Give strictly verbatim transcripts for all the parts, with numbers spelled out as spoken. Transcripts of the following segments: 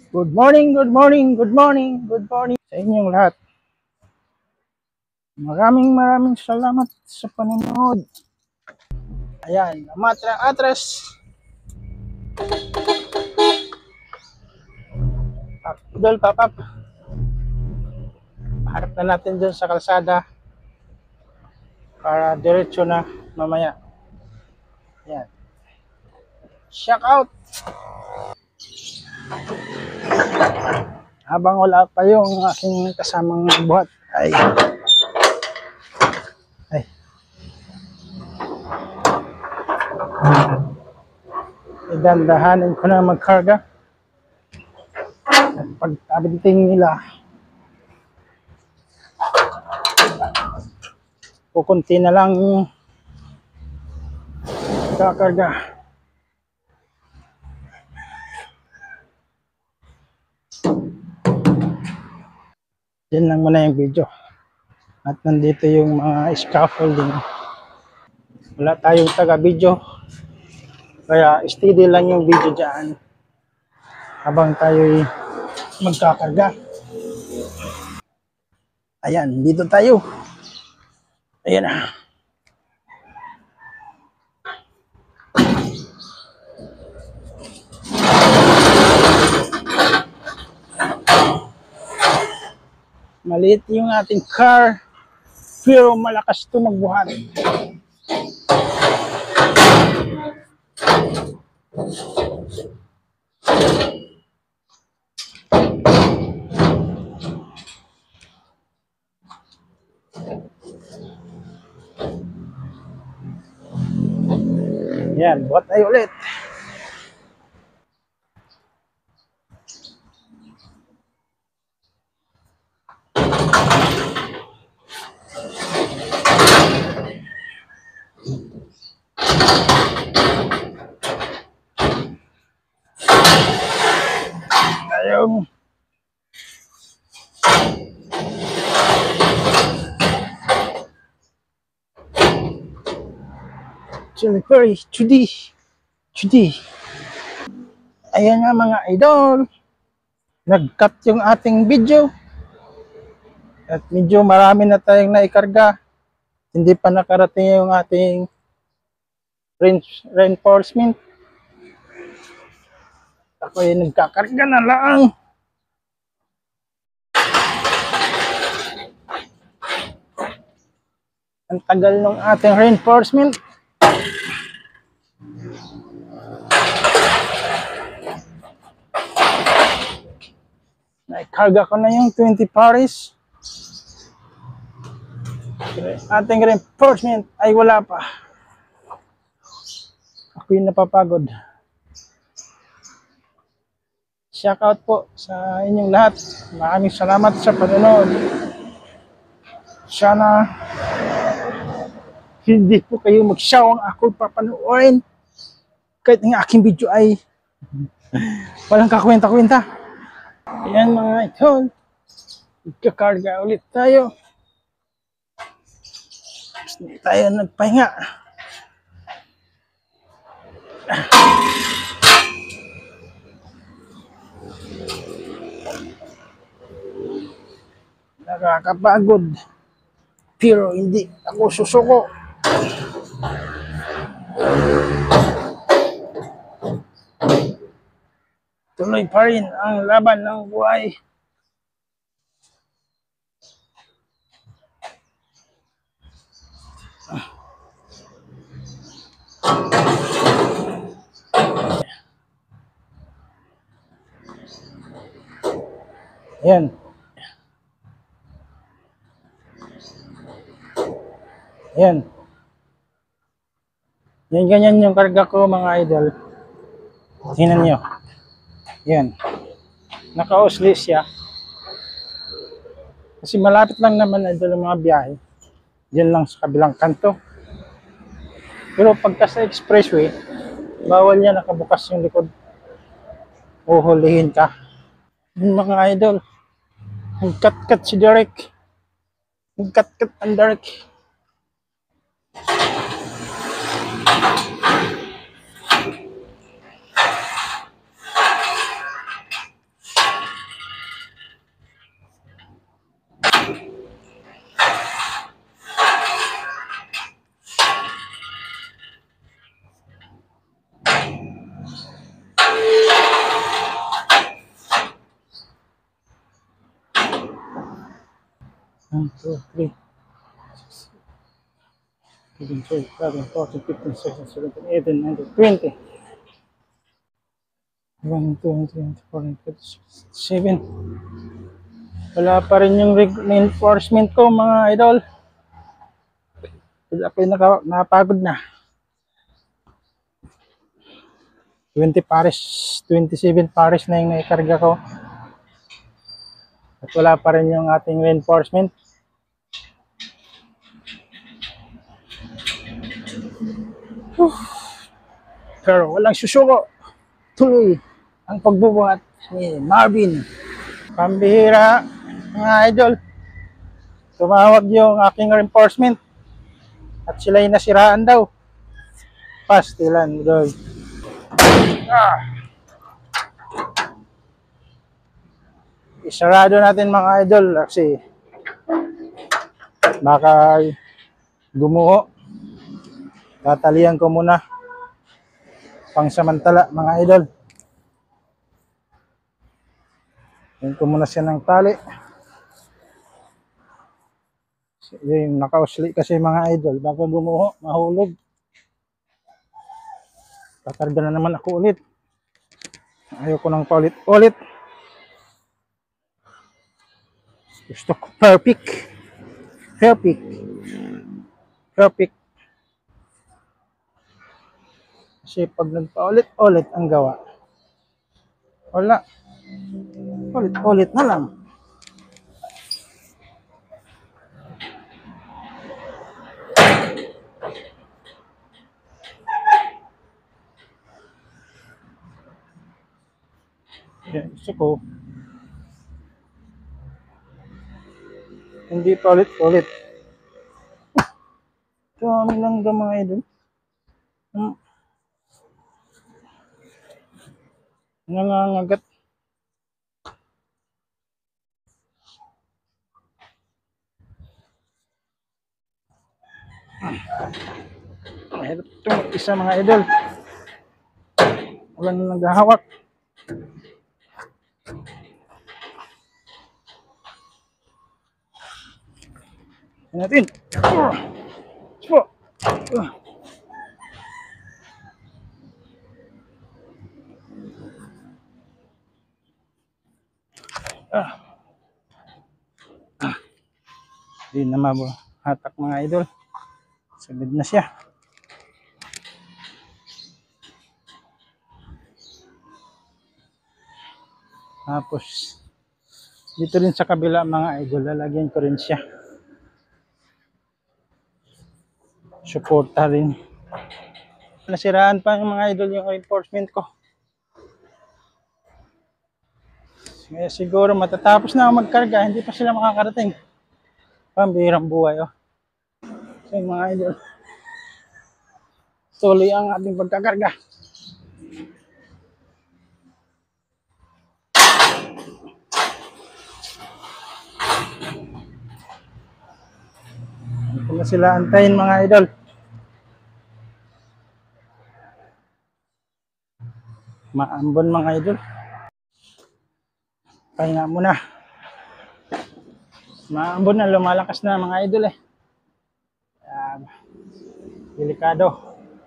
Good morning, good morning, good morning, good morning sa inyong lahat. Maraming maraming salamat sa panonood. Ayan, Amatra Atras. Idol Papap. Harap na natin dun sa kalsada para diretso na mamaya. Ayan. Shout out. Habang wala pa yung aking kasamang buhat ay ay idandahanin ko na magkarga. At pagkabinting nila kukunti na lang kakarga. Yan lang muna yung video. At nandito yung mga scaffolding. Wala tayong taga-video. Kaya steady lang yung video dyan. Habang tayo'y magkakarga. Ayan, dito tayo. Ayan na. Maliit yung ating car, pero malakas ito magbuhat. Yan, buhat tayo ulit. Ayun. Chili Perry, Chudi, Chudi. Ayan nga mga idol. Nag-cut yung ating video. At medyo marami na tayong naikarga. Hindi pa nakarating yung ating reinforcement. Ako yung nagkakarga na lang. Ang tagal ng ating reinforcement. Naikarga ko na yung twenty pares. Ating reinforcement ay wala pa. Ako yung napapagod. Shout out po sa inyong lahat. Maraming salamat sa panonood. Sana hindi po kayo magsawang ako papanoorin. Kahit ang aking video ay walang kakwenta-kwenta. Ayan mga idol. Magkakarga ulit tayo. Hindi tayo nagpahinga. Nakakapagod. Pero hindi ako susuko. Tuloy pa rin ang laban ng buhay. Ayan. Ayan. Yan, ganyan yung karga ko mga idol. Tingnan nyo. Ayan. Naka-usli siya. Kasi malapit lang naman idol ang mga biyahe. Diyan lang sa kabilang kanto. Pero pagka sa expressway, bawal niya nakabukas yung likod. Uhulihin ka. Yung mga idol. Ang kat-kat si Derek. Ang kat-kat ang Derek. one, two, three, seven, twelve, thirteen, fourteen, fifteen, sixteen, seventeen, eighteen, nineteen, twenty. one, two, three, four, five, six, seven. Wala pa rin yung reinforcement ko mga idol. Wala pa yung naka, napagod na. twenty pares, twenty-seven pares na yung naikarga ko. At wala pa rin yung ating reinforcement. Whew. Pero walang susuko. Tuloy ang pagbubuhat ni Marvin. Pambihira mga idol. Tumawag yung aking reinforcement. At sila'y nasiraan daw. Pastilan daw. Ah. Isarado natin mga idol kasi baka gumuho. Tatalian ko muna pangsamantala mga idol. Yan ko muna siya ng tali. Yung nakausli kasi mga idol baka gumuho, mahulog. Kakarga na naman ako ulit. Ayoko nang paulit-ulit. Gusto ko perfect. Perfect. Perfect. Kasi pag nagpaulit-ulit ang gawa, wala. Ulit-ulit na lang. Yan, gusto ko hindi pa ulit-ulit. Dami lang ga mga idol. Hmm. Nangangagat. Mahirap ito isa mga idol. Wala na naghahawak. Yan natin. Sipo. Uh. Ah. Ah. Di na mahatak mga idol. Sagad na siya. Tapos dito rin sa kabila mga idol, lalagyan ko rin siya. Suporta rin. Nasiraan pa yung mga idol yung reinforcement ko. Kaya siguro matatapos na ako magkarga, hindi pa sila makakarating. Pambihirang buhay oh. So mga idol, tuloy ang ating pagkakarga. Hindi na sila antayin mga idol. Maambon mga idol. Pahinga muna. Maambon na, lumalakas na mga idol eh. Uh, delikado.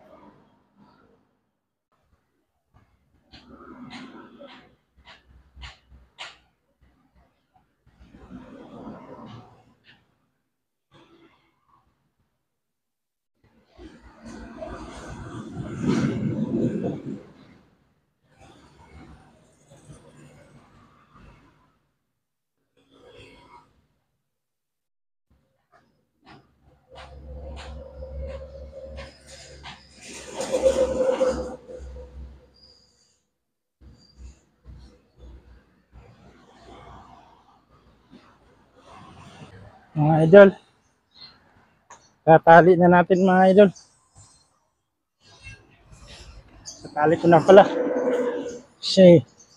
Mga idol, tatali na natin mga idol. Tatali ko na pala kasi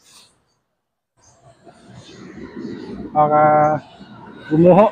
baka gumuho.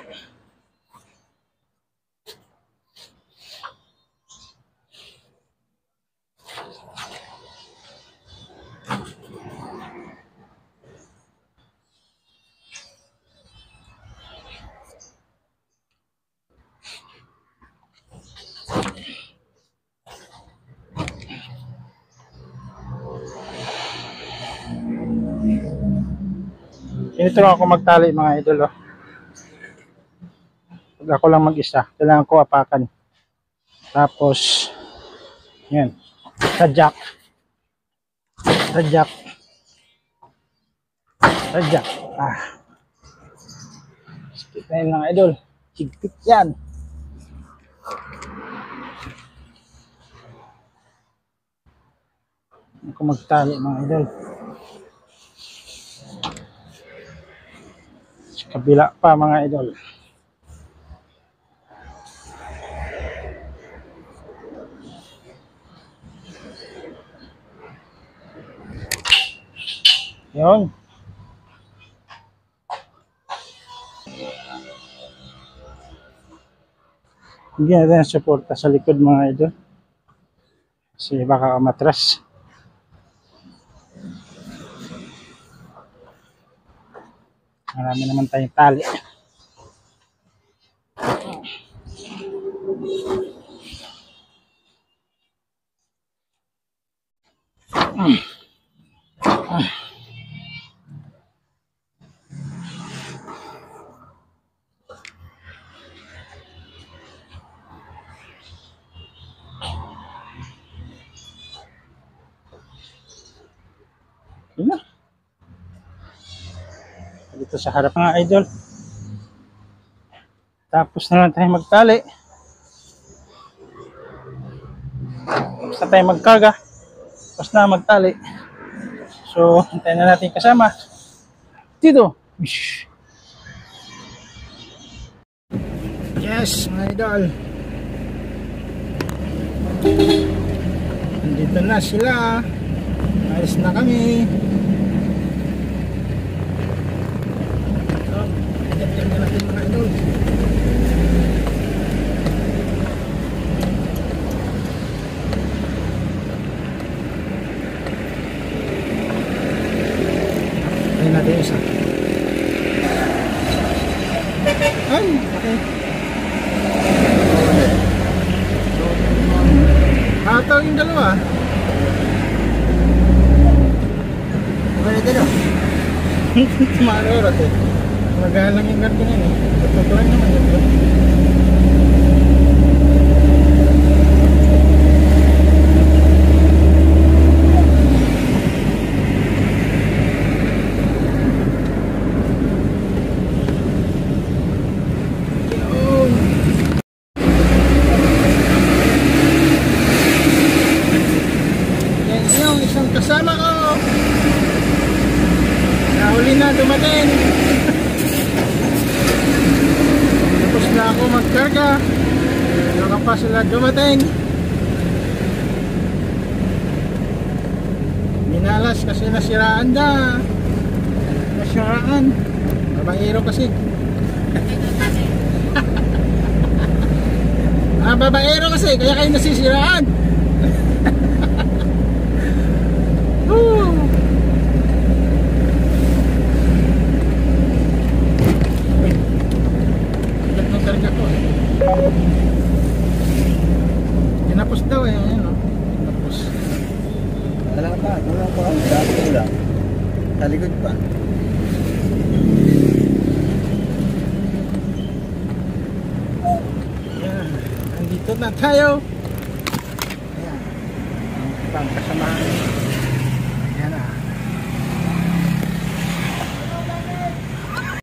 Tinuturuan ako magtali mga idol. Oh. Pag ako lang mag-isa, kailangan ko apakan. Tapos, yan. Sadyak. Sadyak. Sadyak. Ah. Skip na yun mga idol. Higpit yan. Ako magtali mga idol. Sa kabila pa mga idol. Yun. Hindi natin ang suporta sa likod mga idol. Kasi baka matras. Marami naman tayong tali. Hmm. Ah. Yun na. Dito sa harap mga idol. Tapos na lang tayo magtali. Tapos na tayo magkarga. Tapos na magtali. So, hintayin na natin kasama. Dito. Yes, mga idol. Nandito na sila. Ayos na kami. So, hintayin na natin mga idol. Hintayin natin isa. Ay, okay. Hataw yung dalawa. Wala dito. Tumarorot eh. Magalang yung garden na yun. Tutulan naman yun. Kasama ko nahuli na dumating. Tapos na ako magkarga, baka pa sila dumating. Minalas kasi nasiraan na nasiraan babaero kasi. Ah, babaero kasi kaya kayo nasisiraan. Tinapos daw eh, ayun o. Tinapos. Talaga pa, talaga pa. Dati lang. Talikod pa. Ayan, nandito na tayo. Ayan, ang pagkasamahan.